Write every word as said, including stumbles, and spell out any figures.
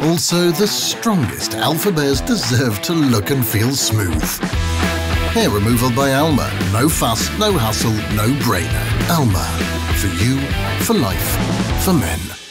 Also, the strongest alpha bears deserve to look and feel smooth. Hair removal by Alma. No fuss, no hustle, no brainer. Alma. For you, for life, for men.